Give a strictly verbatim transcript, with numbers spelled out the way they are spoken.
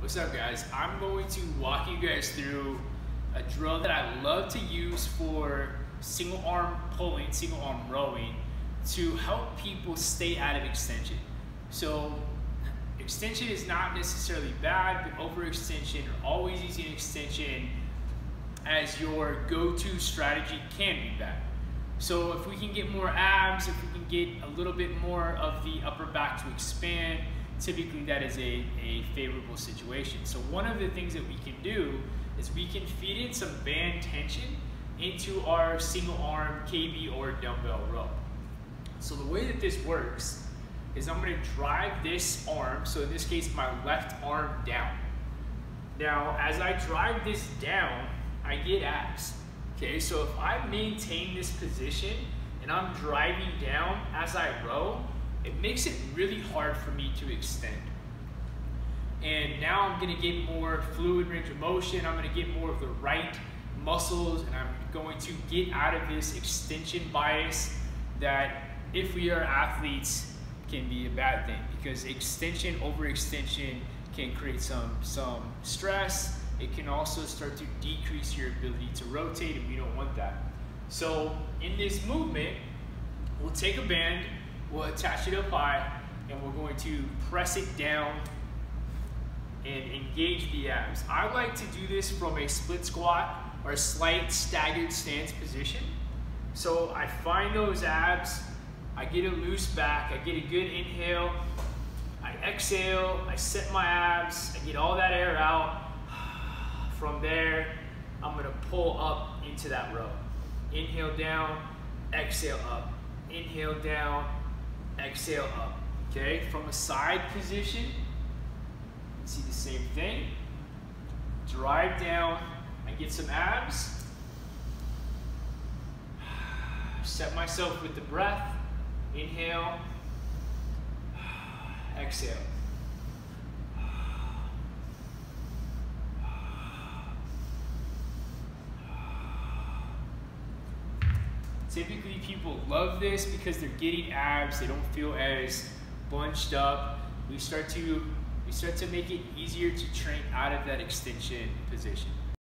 What's up, guys? I'm going to walk you guys through a drill that I love to use for single arm pulling, single arm rowing to help people stay out of extension. So extension is not necessarily bad, but overextension or always using extension as your go-to strategy can be bad. So if we can get more abs, if we can get a little bit more of the upper back to expand, typically that is a, a favorable situation. So one of the things that we can do is we can feed in some band tension into our single arm K B or dumbbell row. So the way that this works is I'm gonna drive this arm, so in this case my left arm, down. Now as I drive this down, I get abs. Okay, so if I maintain this position and I'm driving down as I row, it makes it really hard for me to extend. And now I'm gonna get more fluid range of motion, I'm gonna get more of the right muscles, and I'm going to get out of this extension bias that, if we are athletes, can be a bad thing, because extension, overextension can create some, some stress. It can also start to decrease your ability to rotate, and we don't want that. So in this movement, we'll take a band, we'll attach it up high, and we're going to press it down and engage the abs. I like to do this from a split squat or a slight staggered stance position. So I find those abs, I get a loose back, I get a good inhale, I exhale, I set my abs, I get all that air out. From there, I'm gonna pull up into that row. Inhale down, exhale up. Inhale down, exhale up. Okay, from a side position, you see the same thing. Drive down, I get some abs. Set myself with the breath. Inhale, exhale. Typically people love this because they're getting abs, they don't feel as bunched up. We start to, we start to make it easier to train out of that extension position.